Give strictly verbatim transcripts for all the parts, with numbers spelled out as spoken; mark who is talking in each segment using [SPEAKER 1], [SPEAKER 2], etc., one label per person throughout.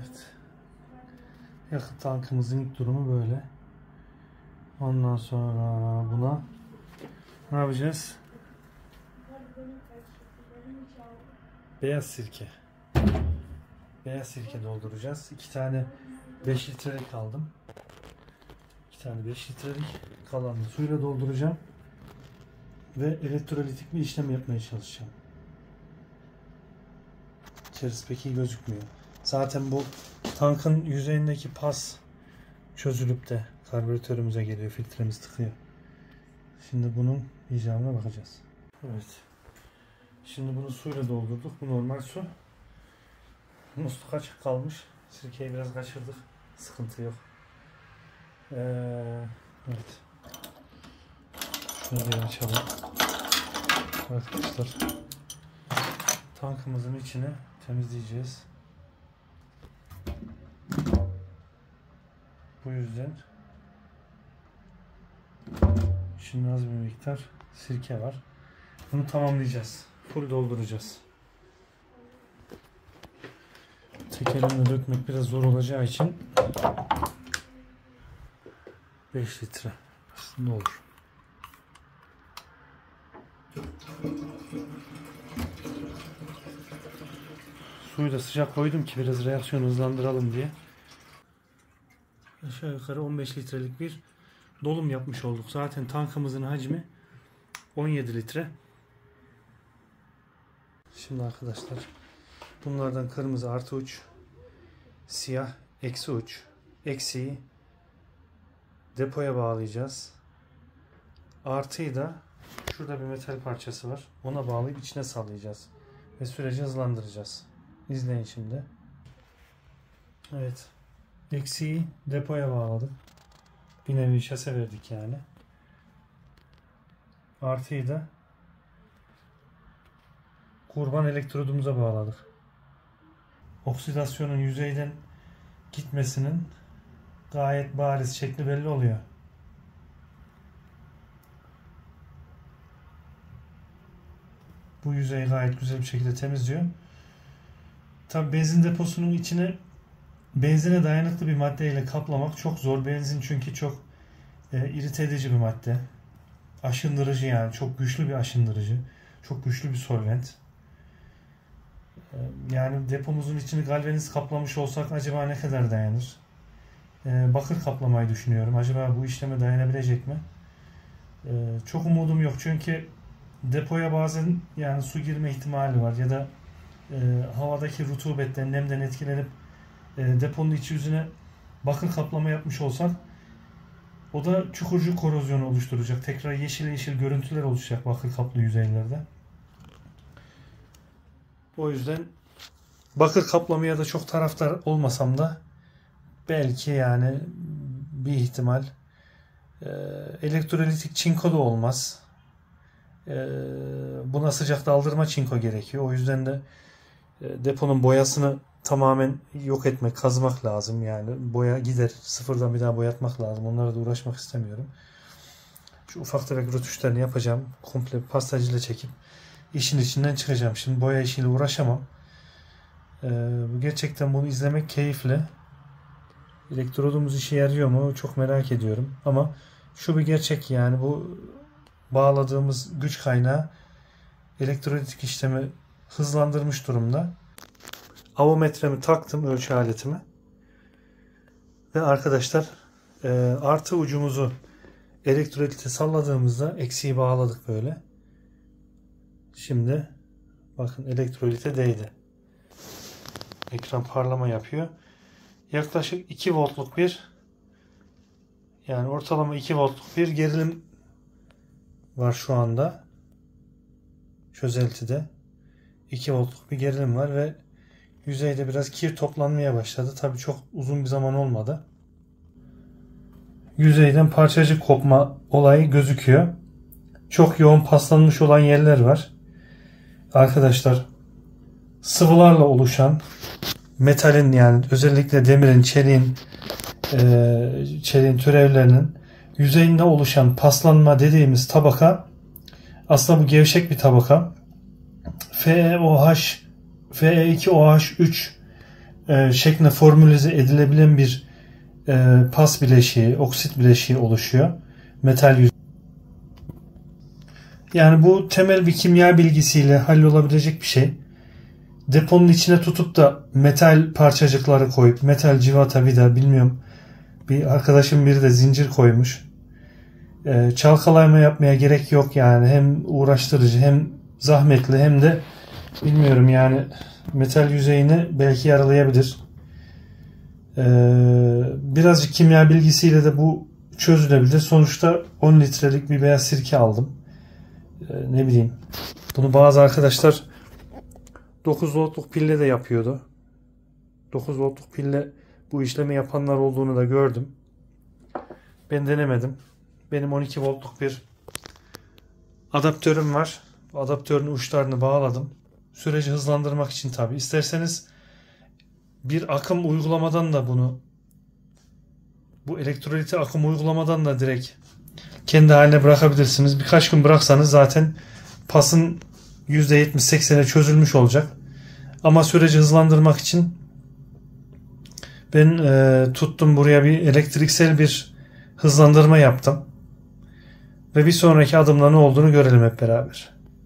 [SPEAKER 1] Evet. Yakıt tankımızın ilk durumu böyle. Ondan sonra buna ne yapacağız? Beyaz sirke. Beyaz sirke dolduracağız. İki tane beş litrelik aldım. İki tane beş litrelik kalanını suyla dolduracağım. Ve elektrolitik bir işlem yapmaya çalışacağım. İçerisi pek iyi gözükmüyor. Zaten bu tankın yüzeyindeki pas çözülüp de karbüratörümüze geliyor. Filtremiz tıkıyor. Şimdi bunun icabına bakacağız. Evet. Şimdi bunu suyla doldurduk. Bu normal su. Musluk açık kalmış. Sirkeyi biraz kaçırdık. Sıkıntı yok. Ee, evet. Şunu bir açalım. Arkadaşlar. Tankımızın içini temizleyeceğiz. Bu yüzden şimdi az bir miktar sirke var. Bunu tamamlayacağız. Full dolduracağız. Tek elimle dökmek biraz zor olacağı için beş litre aslında olur. Suyu da sıcak koydum ki biraz reaksiyonu hızlandıralım diye. Aşağı yukarı on beş litrelik bir dolum yapmış olduk. Zaten tankımızın hacmi on yedi litre. Şimdi arkadaşlar bunlardan kırmızı artı uç, siyah eksi uç, eksiği depoya bağlayacağız. Artıyı da şurada bir metal parçası var. Ona bağlayıp içine sallayacağız. Ve süreci hızlandıracağız. İzleyin şimdi. Evet. Eksiği depoya bağladık. Bir nevi şase verdik yani. Artıyı da kurban elektrodumuza bağladık. Oksidasyonun yüzeyden gitmesinin gayet bariz şekli belli oluyor. Bu yüzeyi gayet güzel bir şekilde temizliyor. Tabi benzin deposunun içine benzine dayanıklı bir maddeyle kaplamak çok zor. Benzin çünkü çok e, irite edici bir madde. Aşındırıcı yani. Çok güçlü bir aşındırıcı. Çok güçlü bir solvent. E, yani depomuzun içini galvaniz kaplamış olsak acaba ne kadar dayanır? E, bakır kaplamayı düşünüyorum. Acaba bu işleme dayanabilecek mi? E, çok umudum yok. Çünkü depoya bazen yani su girme ihtimali var. Ya da e, havadaki rutubetten, nemden etkilenip e, deponun iç yüzüne bakır kaplama yapmış olsak o da çukurcu korozyonu oluşturacak. Tekrar yeşil yeşil görüntüler oluşacak bakır kaplı yüzeylerde. O yüzden bakır kaplamaya da çok taraftar olmasam da belki yani bir ihtimal e, elektrolitik çinko da olmaz. E, buna sıcak daldırma çinko gerekiyor. O yüzden de e, deponun boyasını tamamen yok etmek, kazmak lazım yani. Boya gider, sıfırdan bir daha boyatmak lazım. Onlara da uğraşmak istemiyorum. Şu ufak tefek rötuşlarını yapacağım. Komple pastacıyla çekip işin içinden çıkacağım. Şimdi boya işiyle uğraşamam. Ee, gerçekten bunu izlemek keyifli. Elektrodumuz işe yarıyor mu? Çok merak ediyorum. Ama şu bir gerçek yani bu bağladığımız güç kaynağı elektrolitik işlemi hızlandırmış durumda. Avometremi taktım, ölçü aletimi. Ve arkadaşlar e, artı ucumuzu elektrolite salladığımızda eksiği bağladık böyle. Şimdi bakın elektrolite değdi. Ekran parlama yapıyor. Yaklaşık iki voltluk bir yani ortalama iki voltluk bir gerilim var şu anda. Çözeltide iki voltluk bir gerilim var ve yüzeyde biraz kir toplanmaya başladı. Tabii çok uzun bir zaman olmadı. Yüzeyden parçacık kopma olayı gözüküyor. Çok yoğun paslanmış olan yerler var. Arkadaşlar sıvılarla oluşan metalin yani özellikle demirin, çeliğin, e, çeliğin türevlerinin yüzeyinde oluşan paslanma dediğimiz tabaka aslında bu gevşek bir tabaka. F e O H F e iki O H üç e, şekline formülize edilebilen bir e, pas bileşiği, oksit bileşiği oluşuyor. Metal yüzey. Yani bu temel bir kimya bilgisiyle hallolabilecek bir şey. Deponun içine tutup da metal parçacıkları koyup, metal civata vida bilmiyorum. Bir arkadaşım biri de zincir koymuş. Ee, çalkalayma yapmaya gerek yok yani. Hem uğraştırıcı hem zahmetli hem de bilmiyorum yani metal yüzeyini belki yaralayabilir. Ee, birazcık kimya bilgisiyle de bu çözülebilir. Sonuçta on litrelik bir beyaz sirke aldım. Ee, ne bileyim. Bunu bazı arkadaşlar dokuz voltluk pille de yapıyordu. dokuz voltluk pille bu işlemi yapanlar olduğunu da gördüm. Ben denemedim. Benim on iki voltluk bir adaptörüm var. Adaptörün uçlarını bağladım. Süreci hızlandırmak için tabi. İsterseniz bir akım uygulamadan da bunu bu elektroliti akım uygulamadan da direkt kendi haline bırakabilirsiniz. Birkaç gün bıraksanız zaten pasın yüzde yetmiş seksene çözülmüş olacak. Ama süreci hızlandırmak için ben e, tuttum buraya bir elektriksel bir hızlandırma yaptım. Ve bir sonraki adımda ne olduğunu görelim hep beraber.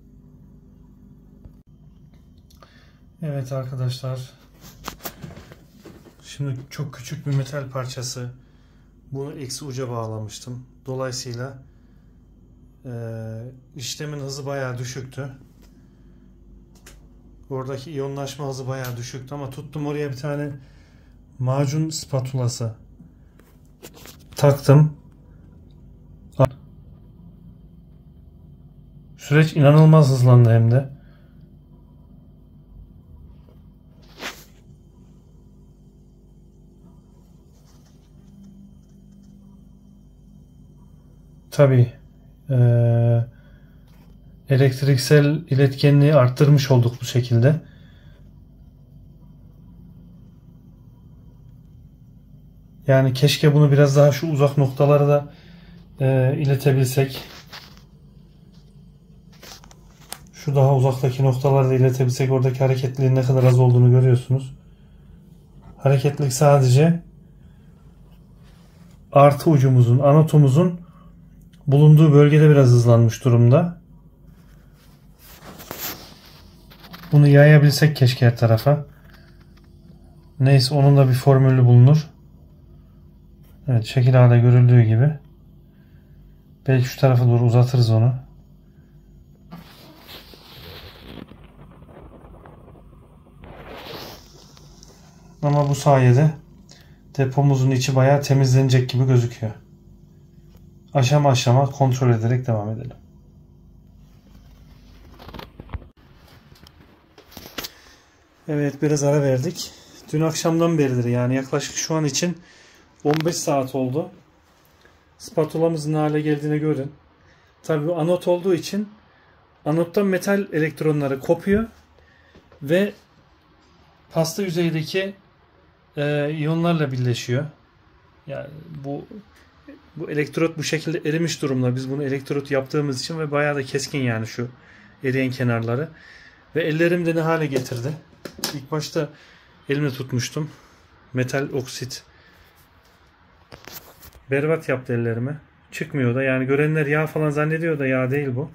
[SPEAKER 1] Evet arkadaşlar. Şimdi çok küçük bir metal parçası. Bunu eksi uca bağlamıştım. Dolayısıyla e, işlemin hızı bayağı düşüktü. Oradaki iyonlaşma hızı bayağı düşüktü ama tuttum oraya bir tane macun spatulası taktım. Süreç inanılmaz hızlandı hem de. Tabii e, elektriksel iletkenliği arttırmış olduk bu şekilde. Yani keşke bunu biraz daha şu uzak noktalara da e, iletebilsek. Şu daha uzaktaki noktalarda iletebilsek, oradaki hareketliliğin ne kadar az olduğunu görüyorsunuz. Hareketlilik sadece artı ucumuzun, anotumuzun bulunduğu bölgede biraz hızlanmış durumda. Bunu yayabilsek keşke her tarafa. Neyse, onun da bir formülü bulunur. Evet, şekil A'da görüldüğü gibi. Belki şu tarafa doğru uzatırız onu. Ama bu sayede depomuzun içi bayağı temizlenecek gibi gözüküyor. Aşama aşama kontrol ederek devam edelim. Evet, biraz ara verdik. Dün akşamdan beridir, yani yaklaşık şu an için on beş saat oldu. Spatulamızın ne hale geldiğini görün. Tabii bu anot olduğu için anottan metal elektronları kopuyor ve pasta yüzeydeki e, iyonlarla birleşiyor. Yani bu bu elektrot bu şekilde erimiş durumda. Biz bunu elektrot yaptığımız için ve bayağı da keskin yani şu eriyen kenarları. Ve ellerimde ne hale getirdi. İlk başta elimle tutmuştum. Metal oksit. Berbat yaptı ellerimi. Çıkmıyor da, yani görenler yağ falan zannediyor da yağ değil bu.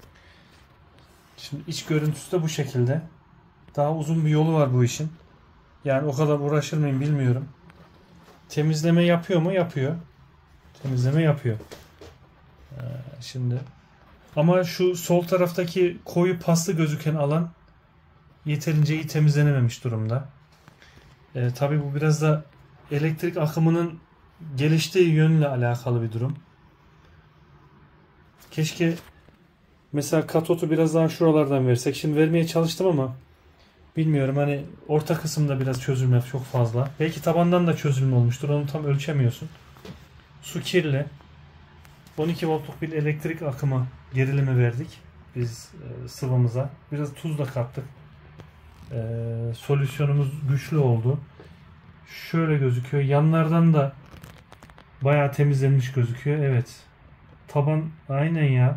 [SPEAKER 1] Şimdi iç görüntüsü de bu şekilde. Daha uzun bir yolu var bu işin. Yani o kadar uğraşır mıyım bilmiyorum. Temizleme yapıyor mu? Yapıyor. Temizleme yapıyor. Ee, şimdi ama şu sol taraftaki koyu paslı gözüken alan yeterince iyi temizlenememiş durumda. Ee, tabii bu biraz da elektrik akımının geliştiği yönle alakalı bir durum. Keşke mesela katotu biraz daha şuralardan versek. Şimdi vermeye çalıştım ama bilmiyorum, hani orta kısımda biraz çözülme çok fazla. Belki tabandan da çözülme olmuştur. Onu tam ölçemiyorsun. Su kirli. on iki voltluk bir elektrik akımı gerilimi verdik biz e, sıvımıza. Biraz tuz da kattık. E, solüsyonumuz güçlü oldu. Şöyle gözüküyor. Yanlardan da bayağı temizlenmiş gözüküyor. Evet. Taban aynen ya.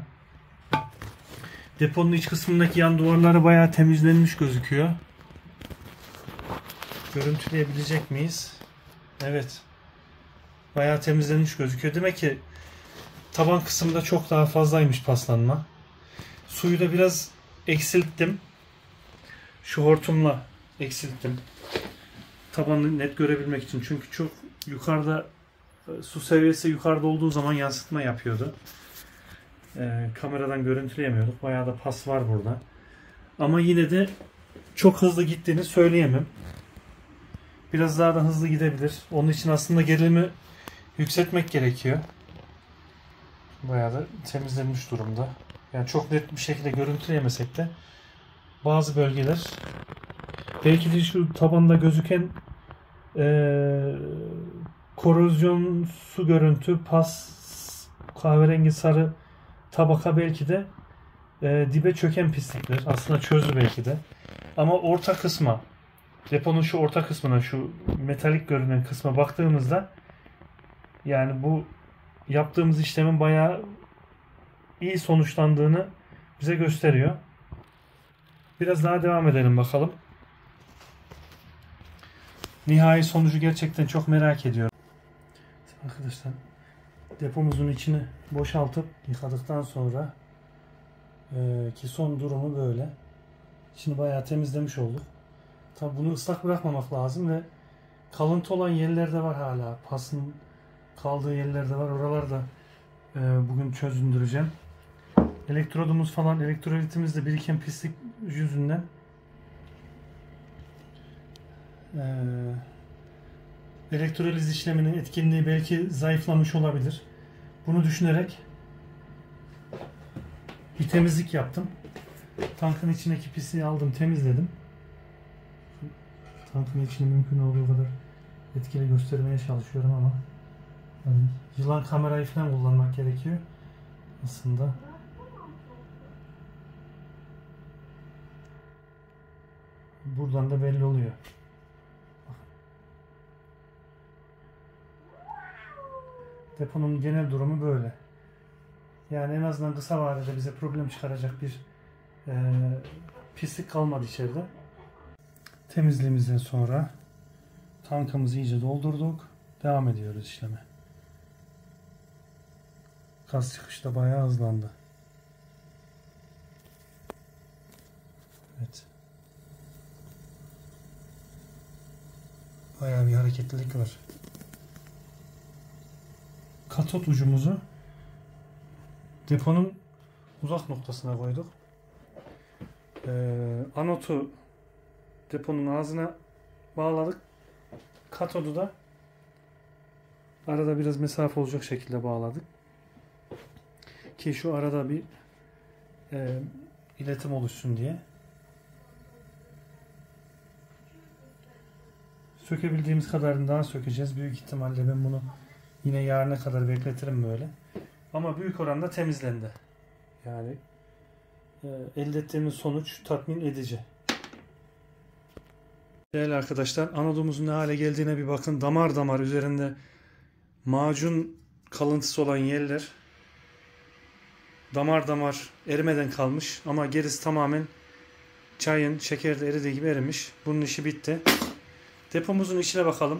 [SPEAKER 1] Deponun iç kısmındaki yan duvarları bayağı temizlenmiş gözüküyor. Görüntüleyebilecek miyiz? Evet. Bayağı temizlenmiş gözüküyor. Demek ki taban kısımda çok daha fazlaymış paslanma. Suyu da biraz eksilttim. Şu hortumla eksilttim. Tabanı net görebilmek için. Çünkü çok yukarıda, su seviyesi yukarıda olduğu zaman yansıtma yapıyordu. Ee, kameradan görüntüleyemiyorduk. Bayağı da pas var burada. Ama yine de çok hızlı gittiğini söyleyemem. Biraz daha da hızlı gidebilir. Onun için aslında gerilimi yükseltmek gerekiyor. Bayağı da temizlenmiş durumda. Yani çok net bir şekilde görüntüleyemesek de bazı bölgeler, belki de şu tabanda gözüken ee, korozyon su görüntü, pas, kahverengi sarı tabaka belki de e, dibe çöken pislikler. Aslında çözü belki de. Ama orta kısma, deponun şu orta kısmına, şu metalik görünen kısma baktığımızda yani bu yaptığımız işlemin bayağı iyi sonuçlandığını bize gösteriyor. Biraz daha devam edelim bakalım. Nihai sonucu gerçekten çok merak ediyorum. Arkadaşlar, depomuzun içini boşaltıp yıkadıktan sonra e, ki son durumu böyle. İçini bayağı temizlemiş olduk. Tabi bunu ıslak bırakmamak lazım ve kalıntı olan yerler de var hala. Pasın kaldığı yerler de var. Oraları da e, bugün çözündüreceğim. Elektrodumuz falan, elektrolitimizde biriken pislik yüzünden e, elektroliz işleminin etkinliği belki zayıflamış olabilir. Bunu düşünerek bir temizlik yaptım. Tankın içindeki pisliği aldım, temizledim. Tankın içini mümkün olduğu kadar etkili göstermeye çalışıyorum ama yani yılan kamerayı falan kullanmak gerekiyor aslında. Buradan da belli oluyor. Deponun genel durumu böyle. Yani en azından kısa vadede bize problem çıkaracak bir e, pislik kalmadı içeride. Temizliğimizden sonra tankımızı iyice doldurduk. Devam ediyoruz işleme. Gaz çıkışı da bayağı hızlandı. Evet. Bayağı bir hareketlilik var. Katot ucumuzu deponun uzak noktasına koyduk. Ee, anotu deponun ağzına bağladık. Katodu da arada biraz mesafe olacak şekilde bağladık. Ki şu arada bir e, iletim oluşsun diye. Sökebildiğimiz kadarını daha sökeceğiz. Büyük ihtimalle ben bunu yine yarına kadar bekletirim böyle. Ama büyük oranda temizlendi. Yani e, elde ettiğimiz sonuç tatmin edici. Değerli arkadaşlar, anodumuzun ne hale geldiğine bir bakın. Damar damar üzerinde macun kalıntısı olan yerler damar damar erimeden kalmış. Ama gerisi tamamen çayın şekerde eridiği gibi erimiş. Bunun işi bitti. Depomuzun içine bakalım.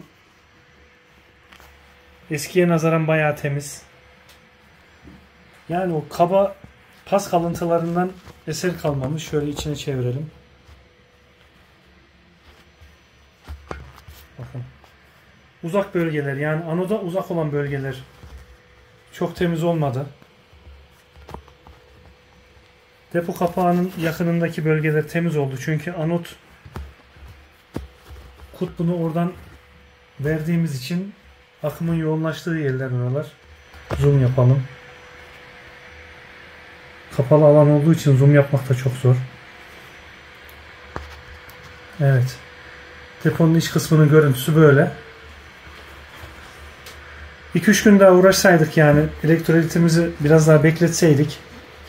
[SPEAKER 1] Eskiye nazaran bayağı temiz. Yani o kaba pas kalıntılarından eser kalmamış. Şöyle içine çevirelim. Bakın. Uzak bölgeler, yani anoda uzak olan bölgeler çok temiz olmadı. Depo kapağının yakınındaki bölgeler temiz oldu. Çünkü anot kutbunu oradan verdiğimiz için akımın yoğunlaştığı yerler oralar. Zoom yapalım. Kapalı alan olduğu için zoom yapmak da çok zor. Evet. Deponun iç kısmının görüntüsü böyle. iki üç gün daha uğraşsaydık, yani elektrolitimizi biraz daha bekletseydik,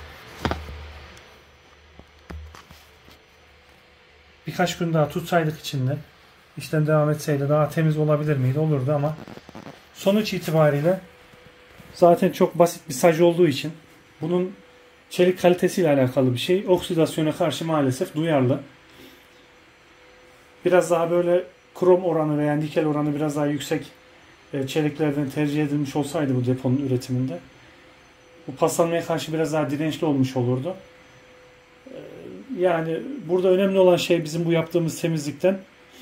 [SPEAKER 1] birkaç gün daha tutsaydık içinde, işlem devam etseydi daha temiz olabilir miydi? Olurdu ama sonuç itibariyle zaten çok basit bir saj olduğu için bunun çelik kalitesiyle alakalı bir şey. Oksidasyona karşı maalesef duyarlı. Biraz daha böyle
[SPEAKER 2] krom oranı veya nikel oranı biraz daha yüksek e, çeliklerden tercih edilmiş olsaydı bu deponun üretiminde, bu paslanmaya karşı biraz daha dirençli olmuş olurdu. E, yani burada önemli olan şey bizim bu yaptığımız temizlikten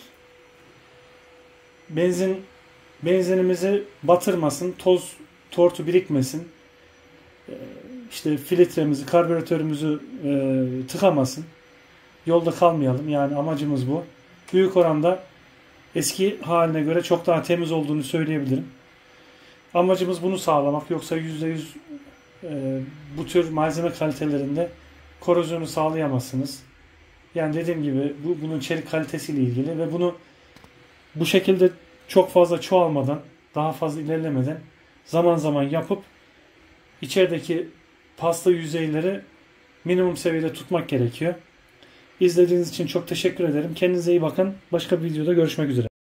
[SPEAKER 2] benzin benzinimizi batırmasın, toz tortu birikmesin, e, işte filtremizi, karbüratörümüzü e, tıkamasın, yolda kalmayalım. Yani amacımız bu. Büyük oranda eski haline göre çok daha temiz olduğunu söyleyebilirim. Amacımız bunu sağlamak. Yoksa yüzde yüz e, bu tür malzeme kalitelerinde korozyonu sağlayamazsınız. Yani dediğim gibi bu bunun çelik kalitesiyle ilgili ve bunu bu şekilde çok fazla çoğalmadan, daha fazla ilerlemeden zaman zaman yapıp içerideki pasta yüzeyleri minimum seviyede tutmak gerekiyor. İzlediğiniz için çok teşekkür ederim. Kendinize iyi bakın. Başka bir videoda görüşmek üzere.